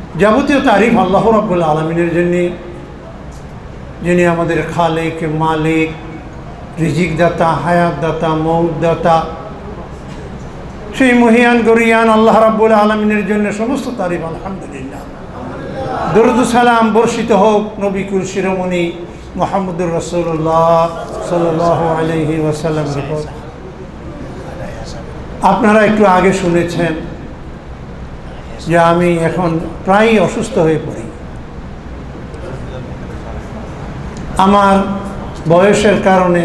যাবতীয় তারিফ আল্লাহ রাব্বুল আলামিনের জন্য, যিনি আমাদের খালেক, মালিক, রিজিক দাতা, হায়াত দাতা, মৌত দাতা। সেই মহিয়ান গরিয়ান আল্লাহ রাব্বুল আলামিনের জন্য সমস্ত তারিফ আলহামদুলিল্লাহ। দরুদ সালাম বর্ষিত হোক নবী কুল শিরোমণি মুহাম্মদুর রাসূলুল্লাহ সাল্লাল্লাহু আলাইহি ওয়াসাল্লামের উপর। আপনারা একটু আগে শুনেছেন যে আমি এখন প্রায় অসুস্থ হয়ে পড়ি। আমার বয়সের কারণে,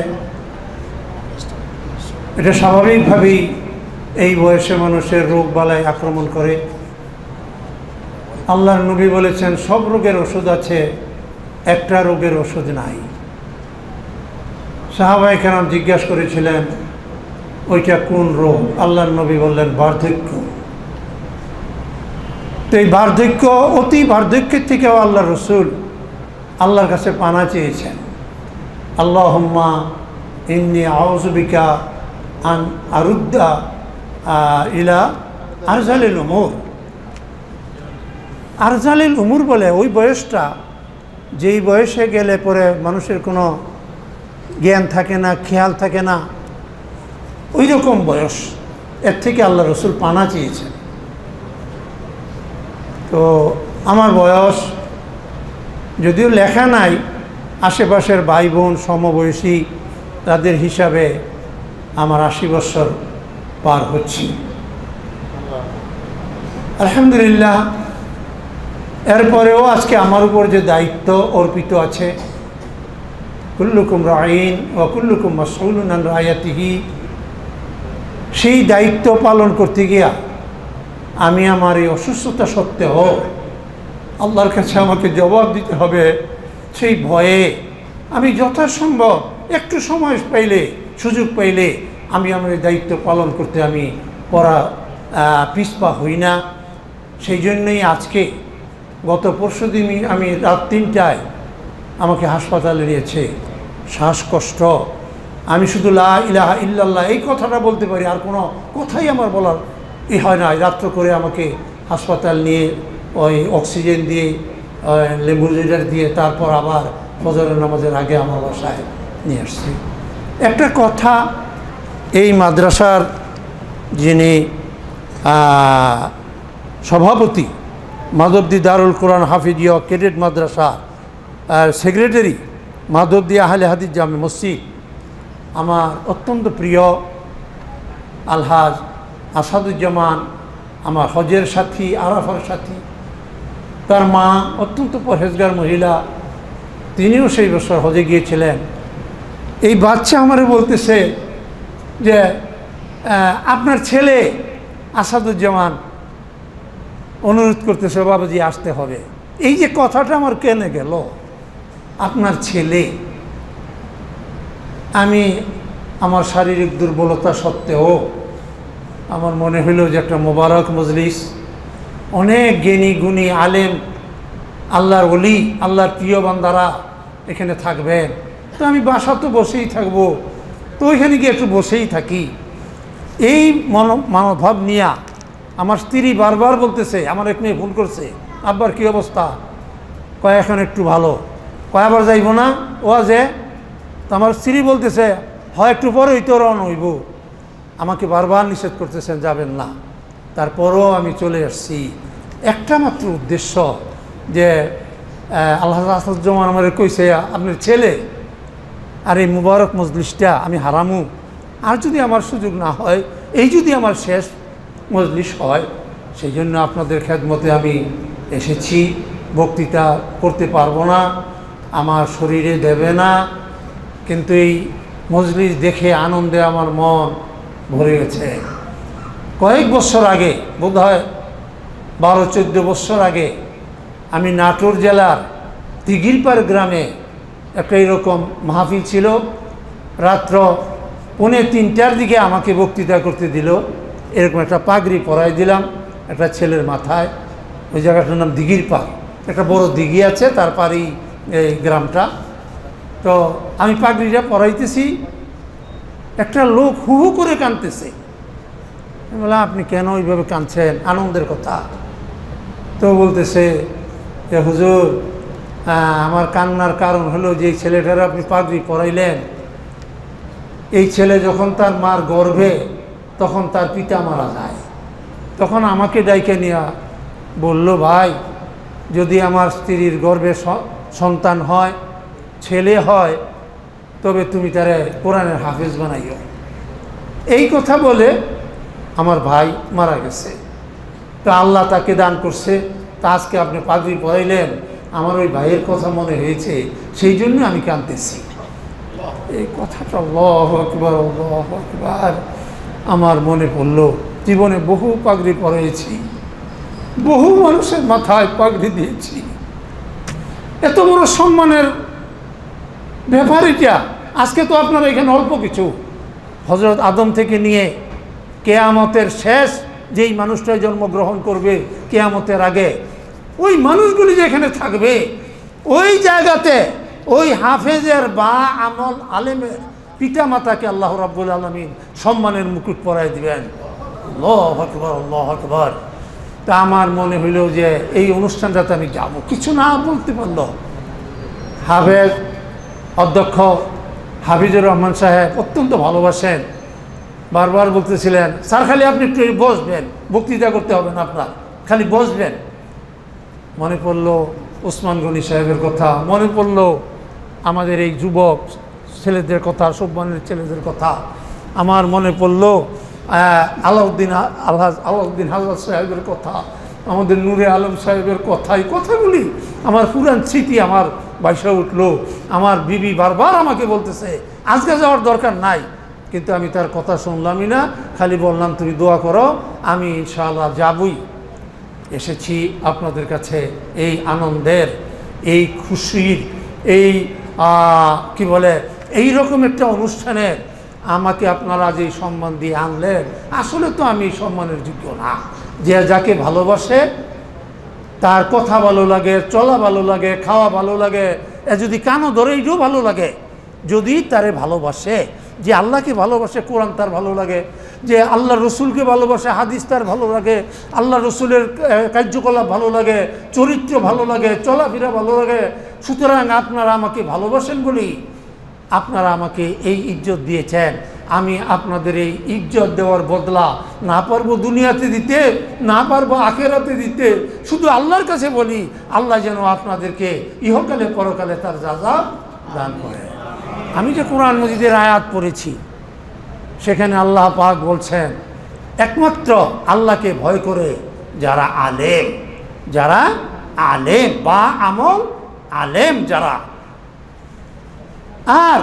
এটা স্বাভাবিকভাবেই এই বয়সে মানুষের রোগ বালাই আক্রমণ করে। আল্লাহর নবী বলেছেন সব রোগের ওষুধ আছে, একটা রোগের ওষুধ নাই। সাহাবায়ে কেরাম জিজ্ঞাসা করেছিলেন ওইটা কোন রোগ? আল্লাহর নবী বললেন বার্ধক্য। তো এই বার্ধক্য, অতি বার্ধক্যের থেকেও আল্লাহ রসুল আল্লাহর কাছে পানা চেয়েছেন। আল্লাহুম্মা ইন্নী আউযু বিকা আন আরুদ্দা ইলা আরজালিল উমুর। আরজালিল উমুর বলে ওই বয়সটা, যেই বয়সে গেলে পরে মানুষের কোনো জ্ঞান থাকে না, খেয়াল থাকে না, ওই রকম বয়স। এর থেকে আল্লাহ রসুল পানা চেয়েছেন। তো আমার বয়স যদিও লেখা নাই, আশেপাশের ভাই বোন সমবয়সী তাদের হিসাবে আমার 80 বছর পার হচ্ছি আলহামদুলিল্লাহ। এরপরেও আজকে আমার উপর যে দায়িত্ব অর্পিত আছে, কুল্লুকুম রাঈন ওয়া কুল্লুকুম মাসউলুন আন রায়াতিহি, সেই দায়িত্ব পালন করতে গিয়া আমি আমার এই অসুস্থতা সত্ত্বেও আল্লাহর কাছে আমাকে জবাব দিতে হবে। সেই ভয়ে আমি যথাসম্ভব একটু সময় পাইলে, সুযোগ পাইলে আমি আমার এই দায়িত্ব পালন করতে আমি পিছপা হই না। সেই জন্যই আজকে গত পরশুদিন আমি রাত 3টায় আমাকে হাসপাতালে নিয়েছে, শ্বাসকষ্ট। আমি শুধু লা ইলাহা ইল্লাল্লাহ এই কথাটা বলতে পারি, আর কোনো কথাই আমার বলার হয় না। রাত্র করে আমাকে হাসপাতাল নিয়ে ওই অক্সিজেন দিয়ে, লেবুলিটার দিয়ে, তারপর আবার ফজরের নামাজের আগে আমার বাসায় নিয়ে আসছি। একটা কথা, এই মাদ্রাসার যিনি সভাপতি, মাধবদী দারুল কোরআন হাফিজিয়া ক্যাডেট মাদ্রাসা সেক্রেটারি, মাধবদী আহলে হাদিস জামে মসজিদ, আমার অত্যন্ত প্রিয় আলহাজ আসাদুজ্জামান, আমার হজের সাথী, আরাফার সাথী। তার মা অত্যন্ত পরহেজগার মহিলা, তিনিও সেই বছর হজে গিয়েছিলেন। এই বাচ্চা আমারে বলতেছে যে আপনার ছেলে আসাদুজ্জামান অনুরোধ করতেছে বাবাজি আসতে হবে। এই যে কথাটা আমার কেনে গেল, আপনার ছেলে। আমি আমার শারীরিক দুর্বলতা সত্ত্বেও আমার মনে হইল যে একটা মোবারক মজলিস, অনেক জ্ঞানী গুণী আলেম, আল্লাহর ওলি, আল্লাহর প্রিয় বান্দারা এখানে থাকবেন। তো আমি বাসা তো বসেই থাকবো, তো ওইখানে গিয়ে একটু বসেই থাকি। এই মনোভাব নিয়ে আমার স্ত্রী বারবার বলতেছে, আমার এক মেয়ে ফোন করছে, আব্বার কী অবস্থা? কয় এখন একটু ভালো। কয় আবার যাইব না ওয়াজে? তো আমার স্ত্রী বলতেছে হয় একটু পরেই তো রওনা হইব। আমাকে বারবার নিষেধ করতেছেন যাবেন না। তারপরও আমি চলে আসছি একটা মাত্র উদ্দেশ্য, যে আল্লাহ আসাদুজ্জামান আমার কইছে আপনার ছেলে, আর এই মুবারক মজলিসটা আমি হারামু। আর যদি আমার সুযোগ না হয়, এই যদি আমার শেষ মজলিস হয়, সেই জন্য আপনাদের খেদমতে আমি এসেছি। বক্তৃতা করতে পারবো না, আমার শরীরে দেবে না, কিন্তু এই মজলিস দেখে আনন্দে আমার মন ভরে গেছে। কয়েক বছর আগে, বোধ হয় 12-14 বছর আগে, আমি নাটোর জেলার দিঘিরপাড় গ্রামে একটা এরকম মাহফিল ছিল। রাত্র 2:45টার দিকে আমাকে বক্তৃতা করতে দিল। এরকম একটা পাগড়ি পরাই দিলাম একটা ছেলের মাথায়। ওই জায়গাটার নাম দিঘিরপাড়, একটা বড় দিঘি আছে, তার পারেই এই গ্রামটা। তো আমি পাগড়িটা পরাইতেছি, একটা লোক হু হু করে কাঁদতেছে। আমি বললাম আপনি কেন ওইভাবে কাঁদছেন? আনন্দের কথা। তো বলতেছে যে হুজুর, আমার কান্নার কারণ হলো যে এই ছেলেটার আপনি পাগড়ি পরাইলেন, এই ছেলে যখন তার মার গর্ভে তখন তার পিতা মারা যায়, তখন আমাকে ডাইকে নিয়ে বলল, ভাই যদি আমার স্ত্রীর গর্ভে সন্তান হয়, ছেলে হয়, তবে তুমি তারে কোরআনের হাফেজ বানাইও। এই কথা বলে আমার ভাই মারা গেছে। তো আল্লাহ তাকে দান করছে। তা আজকে আপনি পাগড়ি পরাইলেন, আমার ওই ভাইয়ের কথা মনে হয়েছে, সেই জন্য আমি কাঁদতেছি। এই কথাটা আল্লাহু আকবার, আল্লাহু আকবার আমার মনে পড়ল। জীবনে বহু পাগড়ি পরাইছি, বহু মানুষের মাথায় পাগড়ি দিয়েছি। এত বড় সম্মানের ব্যাপার এটা। আজকে তো আপনারা এখানে অল্প কিছু, হযরত আদম থেকে নিয়ে কেয়ামতের শেষ যেই মানুষটাই জন্মগ্রহণ করবে কেয়ামতের আগে, ওই মানুষগুলি যেখানে থাকবে, ওই জায়গাতে ওই হাফেজের বা আমল আলেমের পিতা মাতাকে আল্লাহ রাব্বুল আলামিন সম্মানের মুকুট পরায় দিবেন। আল্লাহু আকবার, আল্লাহু আকবার। তা আমার মনে হইল যে এই অনুষ্ঠানটাতে আমি যাব, কিছু না বলতে পারল। হাফেজ অধ্যক্ষ হাফিজুর রহমান সাহেব অত্যন্ত ভালোবাসেন, বারবার বলতেছিলেন, স্যার খালি আপনি একটু বসবেন, বক্তৃতা করতে হবে না আপনার, খালি বসবেন। মনে পড়ল ওসমান গনি সাহেবের কথা, মনে পড়ল আমাদের এই যুবক ছেলেদের কথা, সম্মানের ছেলেদের কথা। আমার মনে পড়ল আলাউদ্দিন হাজার সাহেবের কথা, আমাদের নূরে আলম সাহেবের কথা। এই কথাগুলি আমার পুরান স্মৃতি আমার বাইসা উঠলো। আমার বিবি বারবার আমাকে বলতেছে আজকে যাওয়ার দরকার নাই, কিন্তু আমি তার কথা শুনলামই না, খালি বললাম তুমি দোয়া করো, আমি ইনশাআল্লাহ যাবই। এসেছি আপনাদের কাছে এই আনন্দের, এই খুশির, এই কি বলে এই রকম একটা অনুষ্ঠানে আমাকে আপনারা যে সম্মান দিয়ে আনলেন, আসলে তো আমি সম্মানের যোগ্য না। যে যাকে ভালোবাসে, তার কথা ভালো লাগে, চলা ভালো লাগে, খাওয়া ভালো লাগে, যদি কানও ধরে এইটাও ভালো লাগে, যদি তারে ভালোবাসে, যে আল্লাহকে ভালোবাসে, কোরআন তার ভালো লাগে, যে আল্লাহ রসুলকে ভালোবাসে, হাদিস তার ভালো লাগে, আল্লাহ রসুলের কার্যকলাপ ভালো লাগে, চরিত্র ভালো লাগে, চলাফেরা ভালো লাগে। সুতরাং আপনারা আমাকে ভালোবাসেন বলেই আপনারা আমাকে এই ইজ্জত দিয়েছেন। আমি আপনাদের এই ইজ্জত দেওয়ার বদলা না পারবো দুনিয়াতে দিতে, না পারবো আখেরাতে দিতে। শুধু আল্লাহর কাছে বলি, আল্লাহ যেন আপনাদেরকে ইহকালে পরকালে তার যাজা দান করে। আমি যে কোরআন মজিদের আয়াত পড়েছি, সেখানে আল্লাহ পাক বলছেন, একমাত্র আল্লাহকে ভয় করে যারা আলেম, যারা আলেম বা আমল আলেম যারা, আর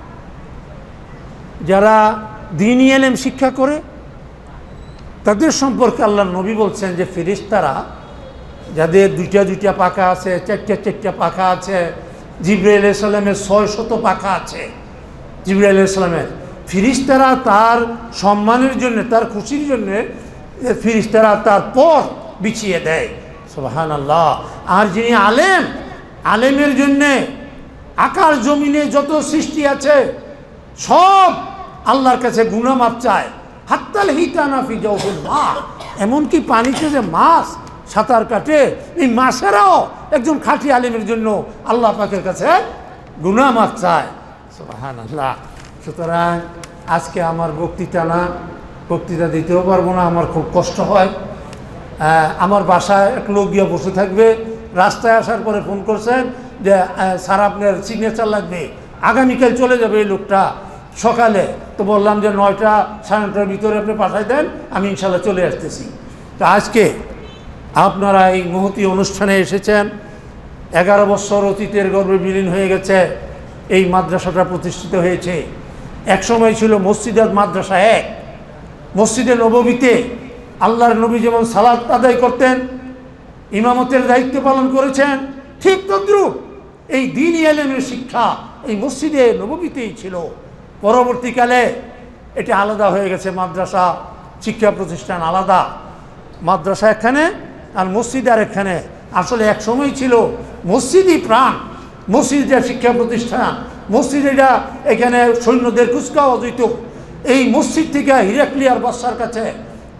যারা দ্বীনি ইলম শিক্ষা করে, তাদের সম্পর্কে আল্লাহ নবী বলছেন যে ফেরেশতারা যাদের দুইটা দুইটা পাখা আছে, চারটা চারটা পাখা আছে, জিবরাইল আলাইহিস সালামের 600 পাখা আছে, জিবরাইল আলাইহিস সালামের, ফেরেশতারা তার সম্মানের জন্য, তার খুশির জন্য ফেরেশতারা তার পর বিছিয়ে দেয়। সুবহানাল্লাহ। আর যিনি আলেম, আলেমের জন্যে আকাশ জমিনে যত সৃষ্টি আছে সব আল্লাহর কাছে গুনামাপ চায়। হাত্তাল হিতানা ফি জাওফিল মা, এমনকি পানিতে যে মাছ সাঁতার কাটে, এই মাছেরাও একজন খাঁটি আলেমের জন্য আল্লাহ পাকের কাছে গুনামাপ চায়। সুবহানাল্লাহ। সুতরাং আজকে আমার বক্তৃতা দিতেও পারবো না, আমার খুব কষ্ট হয়। আমার বাসায় এক লোক গিয়ে বসে থাকবে, রাস্তায় আসার পরে ফোন করছেন যে স্যার আপনার সিগনেচার লাগবে, আগামীকাল চলে যাবে এই লোকটা সকালে। তো বললাম যে 9টা সাড়ে 9টার ভিতরে আপনি পাঠাই দেন, আমি ইনশাল্লাহ চলে আসতেছি। তো আজকে আপনারা এই মহতী অনুষ্ঠানে এসেছেন। 11 বছর অতীতের গর্ভে বিলীন হয়ে গেছে এই মাদ্রাসাটা প্রতিষ্ঠিত হয়েছে। এক সময় ছিল মসজিদ মাদ্রাসা এক। মসজিদে নববীতে আল্লাহর নবী যেমন সালাত আদায় করতেন, ইমামতের দায়িত্ব পালন করেছেন, ঠিক তদ্রুপ এই দ্বীনি ইলমের শিক্ষা এই মসজিদে নববীতেই ছিল। পরবর্তীকালে এটা আলাদা হয়ে গেছে, মাদ্রাসা শিক্ষা প্রতিষ্ঠান আলাদা, মাদ্রাসা এখানে আর মসজিদ আর এখানে। আসলে এক সময় ছিল মসজিদই প্রাণ, মসজিদটা শিক্ষা প্রতিষ্ঠান, মসজিদ এটা এখানে সৈন্যদের কুচকাওয়াজ হইত। এই মসজিদ থেকে হিরাক্লিয়ার বাদশার কাছে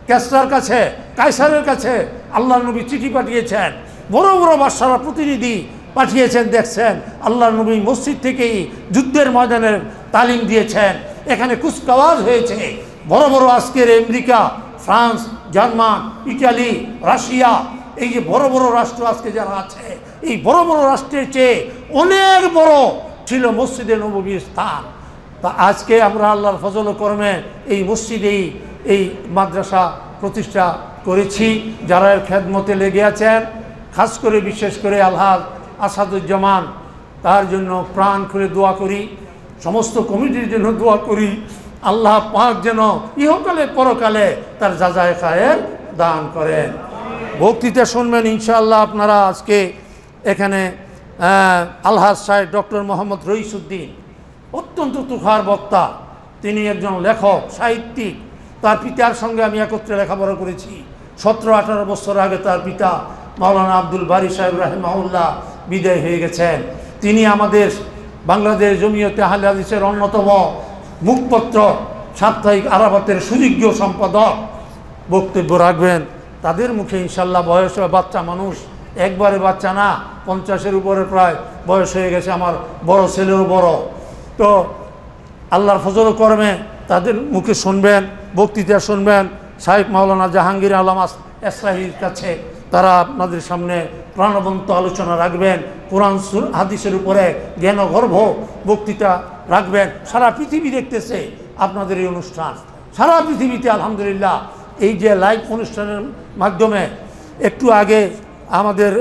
কেসরার কাছে, কায়সারের কাছে আল্লাহ নবী চিঠি পাঠিয়েছেন, বড় বড় বাদশারা প্রতিনিধি পাঠিয়েছেন। দেখছেন আল্লাহ নবী মসজিদ থেকেই যুদ্ধের ময়দানের তালিম দিয়েছেন। এখানে কুচকাওয়াজ হয়েছে। বড় বড় আজকের America, France, German, Italy, Russia, এই যে বড় বড় রাষ্ট্র আজকে যারা আছে, এই বড় বড় রাষ্ট্রের চেয়ে অনেক বড় ছিল মসজিদে নববীর স্থান। তা আজকে আমরা আল্লাহর ফজল ও করমে এই মসজিদেই এই মাদ্রাসা প্রতিষ্ঠা করেছি। যারা এর খেদমতে লেগে আছেন, খাস করে বিশেষ করে আলহাজ আসাদুজ্জামান, তার জন্য প্রাণ খুলে দোয়া করি। সমস্ত কমিটির জন্য দোয়া করি। আল্লাহ পাক যেন ইহকালে পরকালে তার যাজায়ে খায়ের দান করেন। বক্তৃতা শুনবেন ইনশাআল্লাহ আপনারা আজকে এখানে আলহাজ সাহেব ডক্টর মোহাম্মদ রইসুদ্দিন, অত্যন্ত তুখার বক্তা। তিনি একজন লেখক, সাহিত্যিক। তার পিতার সঙ্গে আমি একত্রে লেখাপড়া করেছি। 17-18 বছর আগে তার পিতা মাওলানা আব্দুল বারী সাহেব রাহিমাহুল্লাহ বিদায় হয়ে গেছেন। তিনি আমাদের বাংলাদেশ জমিয়তে আহলে হাদিসের অন্যতম মুখপত্র সাপ্তাহিক আরাফাতের সুযোগ্য সম্পাদক। বক্তব্য রাখবেন তাদের মুখে ইনশাল্লাহ। বয়স বাচ্চা মানুষ, একবারে বাচ্চা না, 50-এর উপরে প্রায় বয়স হয়ে গেছে। আমার বড় ছেলেও বড়। তো আল্লাহর ফজল করমে তাদের মুখে শুনবেন, বক্তৃতা শুনবেন। সাহেব মাওলানা জাহাঙ্গীর আলম এসরাহির কাছে তারা আপনাদের সামনে প্রাণবন্ত আলোচনা রাখবেন। কোরআন হাদিসের উপরে জ্ঞানগর্ভ বক্তৃতা রাখবেন। সারা পৃথিবী দেখতেছে আপনাদের এই অনুষ্ঠান, সারা পৃথিবীতে আলহামদুলিল্লাহ। এই যে লাইভ অনুষ্ঠানের মাধ্যমে একটু আগে আমাদের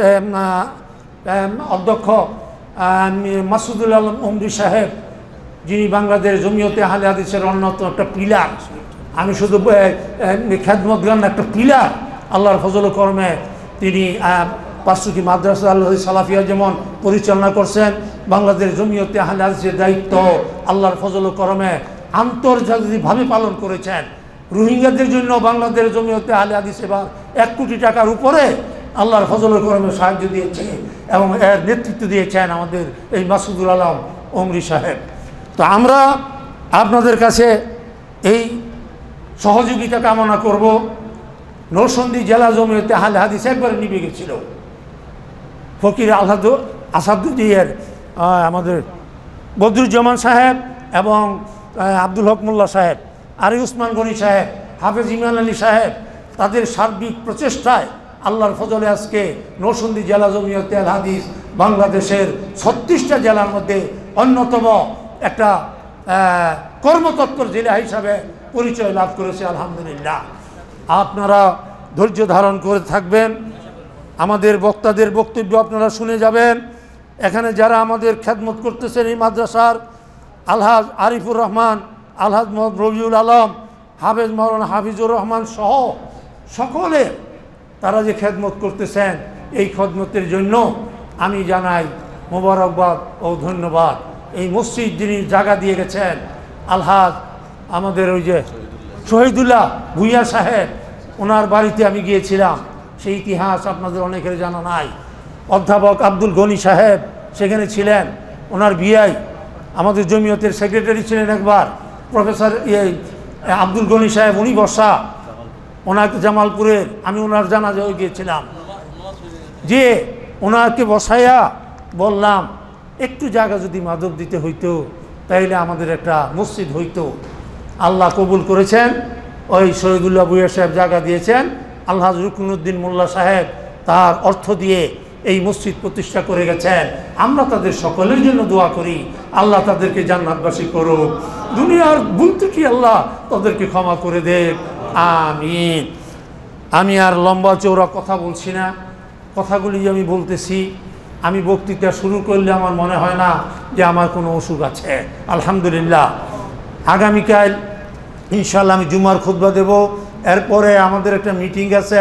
অধ্যক্ষ মাসুদুল আলম ওমরি সাহেব, যিনি বাংলাদেশ জমিয়তে আহলে হাদিসের অন্যতম একটা পিলার, আমি শুধু খেদমত গান একটা পিলার, আল্লাহর ফজল কর্মে তিনি 5টি মাদ্রাসা আল্লাহ সালাফিয়া যেমন পরিচালনা করছেন, বাংলাদেশ জমিয়তে আহলে হাদিসের দায়িত্ব আল্লাহর ফজল কর্মে আন্তর্জাতিকভাবে পালন করেছেন। রোহিঙ্গাদের জন্য বাংলাদেশ জমিয়তে আহলে হাদিস এবার 1 কোটি টাকার উপরে আল্লাহর ফজল কর্মে সাহায্য দিয়েছে এবং এর নেতৃত্ব দিয়েছেন আমাদের এই মাসুদুল আলম ওমরি সাহেব। তো আমরা আপনাদের কাছে এই সহযোগিতা কামনা করব। নরসিংদী জেলা জমিয়তে আহলে হাদিস একবারে নিভে গেছিল। ফকির আসাদুদ্দিনের আমাদের বদরুজ্জামান সাহেব এবং আব্দুল হক মোল্লা সাহেব, আরি উসমান গনি সাহেব, হাফেজ ইমান আলী সাহেব, তাদের সার্বিক প্রচেষ্টায় আল্লাহর ফজলে আজকে নরসিংদী জেলা জমিয়তে আহলে হাদিস বাংলাদেশের 36টা জেলার মধ্যে অন্যতম একটা কর্মতৎপর জেলা হিসাবে পরিচয় লাভ করেছে আলহামদুলিল্লাহ। আপনারা ধৈর্য ধারণ করে থাকবেন, আমাদের বক্তাদের বক্তব্য আপনারা শুনে যাবেন। এখানে যারা আমাদের খেদমত করতেছেন এই মাদ্রাসার, আলহাজ আরিফুর রহমান, আলহাজ মোহাম্মদ রবিউল আলম, হাফেজ মাওলানা হাফিজুর রহমান সহ সকলে তারা যে খেদমত করতেছেন, এই খেদমতের জন্য আমি জানাই মোবারকবাদ ও ধন্যবাদ। এই মসজিদ যিনি জায়গা দিয়ে গেছেন, আলহাজ আমাদের ওই যে শহীদুল্লাহ ভুইয়া সাহেব, ওনার বাড়িতে আমি গিয়েছিলাম, সেই ইতিহাস আপনাদের অনেকের জানা নাই। অধ্যাপক আব্দুল গনি সাহেব সেখানে ছিলেন, ওনার বিআই আমাদের জমিয়তের সেক্রেটারি ছিলেন একবার, প্রফেসর আব্দুল গনি সাহেব, উনি বসা, ওনাকে জামালপুরের, আমি ওনার জানাজায় গিয়েছিলাম, যে ওনাকে বসাইয়া বললাম একটু জায়গা যদি মাদক দিতে হইতো তাইলে আমাদের একটা মসজিদ হইতো। আল্লাহ কবুল করেছেন, ওই শহীদুল্লাহ ভুইয়া সাহেব জায়গা দিয়েছেন। আলহাজ রুকনুদ্দিন মোল্লা সাহেব তার অর্থ দিয়ে এই মসজিদ প্রতিষ্ঠা করে গেছেন। আমরা তাদের সকলের জন্য দোয়া করি, আল্লাহ তাদেরকে জান্নাতবাসী করুক, দুনিয়ার ভুল ত্রুটি আল্লাহ তাদেরকে ক্ষমা করে দেখ, আমিন। আমি আর লম্বা চৌড়া কথা বলছি না, কথাগুলি আমি বলতেছি। আমি বক্তৃতা শুরু করলে আমার মনে হয় না যে আমার কোনো অসুখ আছে। আলহামদুলিল্লাহ, আগামীকাল ইনশাআল্লাহ আমি জুমার খুতবা দেব। এরপরে আমাদের একটা মিটিং আছে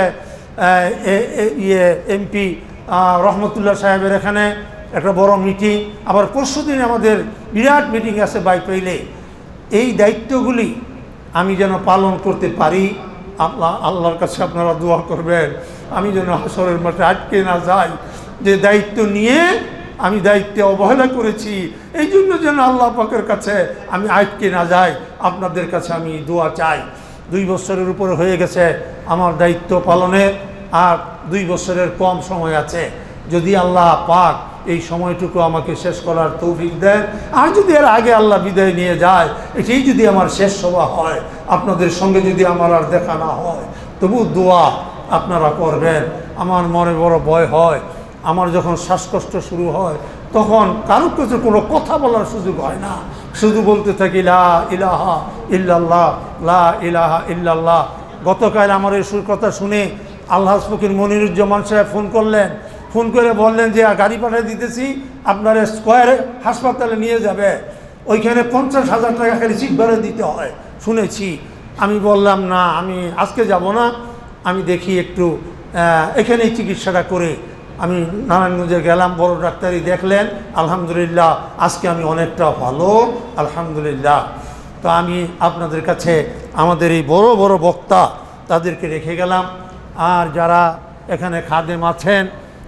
এমপি রহমতুল্লাহ সাহেবের এখানে একটা বড় মিটিং। আবার পরশুদিন আমাদের বিরাট মিটিং আছে বাইপাইলে। এই দায়িত্বগুলি আমি যেন পালন করতে পারি, আল্লাহর কাছে আপনারা দোয়া করবেন, আমি যেন হাসরের মাঠে আটকে না যাই। যে দায়িত্ব নিয়ে আমি দায়িত্বে অবহেলা করেছি, এই জন্য যেন আল্লাহ পাকের কাছে আমি আটকে না যাই। আপনাদের কাছে আমি দোয়া চাই। 2 বছরের উপরে হয়ে গেছে আমার দায়িত্ব পালনের আর 2 বছরের কম সময় আছে। যদি আল্লাহ পাক এই সময়টুকু আমাকে শেষ করার তৌফিক দেন, আর যদি এর আগে আল্লাহ বিদায় নিয়ে যায়, এটাই যদি আমার শেষ সভা হয়, আপনাদের সঙ্গে যদি আমার আর দেখা না হয়, তবু দোয়া আপনারা করবেন। আমার মনে বড় ভয় হয়, আমার যখন শ্বাসকষ্ট শুরু হয় তখন কারোর কাছে কোনো কথা বলার সুযোগ হয় না, শুধু বলতে থাকি লা ইলাহা ইল্লাল্লাহ, লা ইলাহা ইল্লাল্লাহ। গতকাল আমার এই কথা শুনে আল্লাহ ফকির মনিরুজ্জামান সাহেব ফোন করলেন, ফোন করে বললেন যে গাড়ি পাঠিয়ে দিতেছি, আপনার স্কোয়ারে হাসপাতালে নিয়ে যাবে, ওইখানে 50,000 টাকা খালি সিট ভাড়া দিতে হয় শুনেছি। আমি বললাম না, আমি আজকে যাব না, আমি দেখি একটু এখানেই চিকিৎসাটা করে। আমি নারায়ণগঞ্জে গেলাম, বড় ডাক্তারই দেখলেন, আলহামদুলিল্লাহ আজকে আমি অনেকটা ভালো, আলহামদুলিল্লাহ। তো আমি আপনাদের কাছে আমাদের এই বড় বড় বক্তা তাদেরকে রেখে গেলাম, আর যারা এখানে খাদেম আছেন,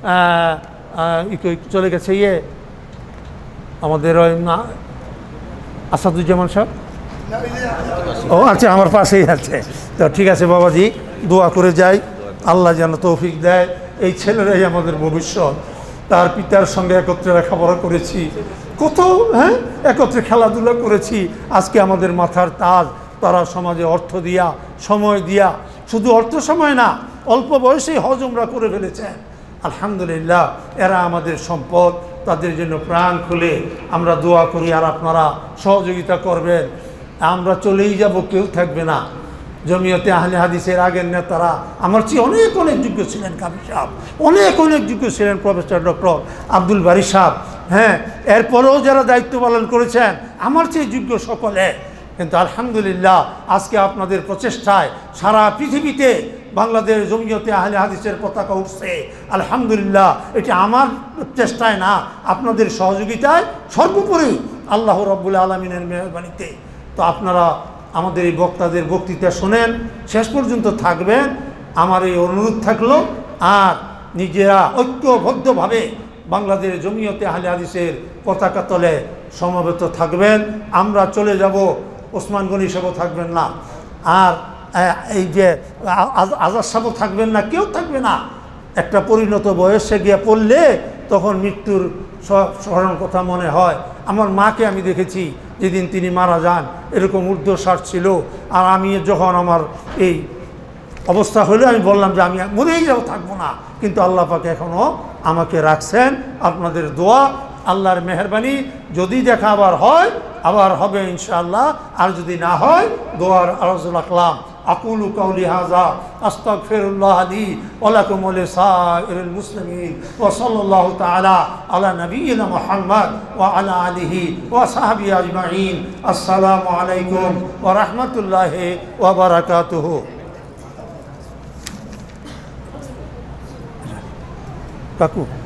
চলে গেছে আমাদের ওই আসাদুজ্জামান সাহেব, ও আচ্ছা আমার পাশেই আছে। তো ঠিক আছে বাবাজি, দোয়া করে যাই, আল্লাহ যেন তৌফিক দেয়। এই ছেলেরাই আমাদের ভবিষ্যৎ। তার পিতার সঙ্গে একত্রে লেখাপড়া করেছি, কত একত্রে খেলাধুলা করেছি। আজকে আমাদের মাথার তাজ। তারা সমাজে অর্থ দিয়া, সময় দিয়া, শুধু অর্থ সময় না, অল্প বয়সেই হজ উমরা করে ফেলেছেন, আলহামদুলিল্লাহ। এরা আমাদের সম্পদ, তাদের জন্য প্রাণ খুলে আমরা দোয়া করি, আর আপনারা সহযোগিতা করবেন। আমরা চলেই যাব, কেউ থাকবে না। জমিয়তে আহলে হাদিসের আগের নেতারা আমার চেয়ে অনেক অনেক যোগ্য ছিলেন, কাবি সাহেব অনেক অনেক যোগ্য ছিলেন, প্রফেসর ডক্টর আব্দুল বারী সাহেব, এরপরেও যারা দায়িত্ব পালন করেছেন আমার চেয়ে যোগ্য সকলে। কিন্তু আলহামদুলিল্লাহ আজকে আপনাদের প্রচেষ্টায় সারা পৃথিবীতে বাংলাদেশ জমিয়তে আহলে হাদিসের পতাকা উঠছে, আলহামদুলিল্লাহ। এটা আমার চেষ্টায় না, আপনাদের সহযোগিতায়, সর্বোপরি আল্লাহ রাব্বুল আলামিনের মেহরবানিতে। তো আপনারা আমাদের এই বক্তাদের বক্তৃতা শোনেন, শেষ পর্যন্ত থাকবেন, আমার এই অনুরোধ থাকলো। আর নিজেরা ঐক্যবদ্ধভাবে বাংলাদেশ জমিয়তে আহলে হাদিসের পতাকা তলে সমবেত থাকবেন। আমরা চলে যাব, ওসমান গনি সাহেবও থাকবেন না, আর এই যে আজাদ সাহেবও থাকবেন না, কেউ থাকবে না। একটা পরিণত বয়সে গিয়ে পড়লে তখন মৃত্যুর স্মরণ কথা মনে হয়। আমার মাকে আমি দেখেছি যেদিন তিনি মারা যান, এরকম ঊর্ধ্বশ্বাস ছিল। আর আমি যখন আমার এই অবস্থা হলে আমি বললাম যে আমি মরেই যাও, থাকবো না, কিন্তু আল্লাহ পাক এখনও আমাকে রাখছেন। আপনাদের দোয়া, আল্লাহর মেহরবানি, যদি দেখা আবার হয়, আবার হবে ইনশাআল্লাহ, আর যদি না হয় দোয়ার আরজ রাখলাম। আকুলু কাউলি হাযা আস্তাগফিরুল্লাহ লি ওয়া লাকুম ওয়া লিসাইরিল মুসলিমিন ওয়া সাল্লাল্লাহু তাআলা আলা নাবিয়িনা মুহাম্মদ ওয়া আলা আলিহি ওয়া সাহবিহি আজমাইন। আসসালামু আলাইকুম ওয়া রাহমাতুল্লাহি ওয়া বারাকাতুহু। কাকু